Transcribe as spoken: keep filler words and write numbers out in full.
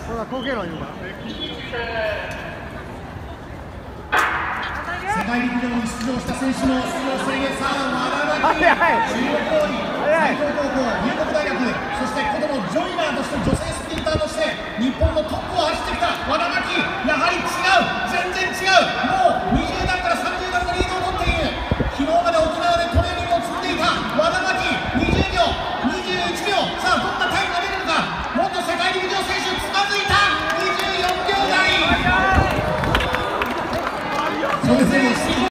ほら、こけろ、今。 世界陸上に出場した選手の出場制限、さあ和田早い中央高校、斉藤高校、龍谷大学、そして子供ジョイナーとして女性スプリンターとして日本のトップを走ってきた和田真希、やはり違う。